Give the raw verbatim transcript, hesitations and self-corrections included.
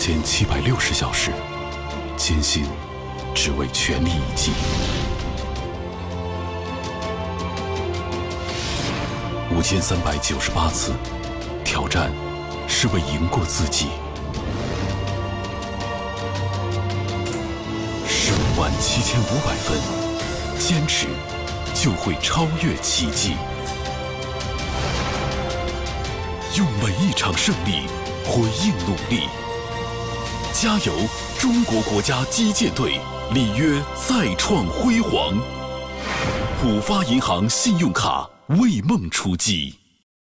千七百六十小时，艰辛只为全力以赴。五千三百九十八次挑战，是为赢过自己。十五万七千五百分，坚持就会超越奇迹。用每一场胜利回应努力。加油，中国国家击剑队，里约再创辉煌。浦发银行信用卡为梦出击。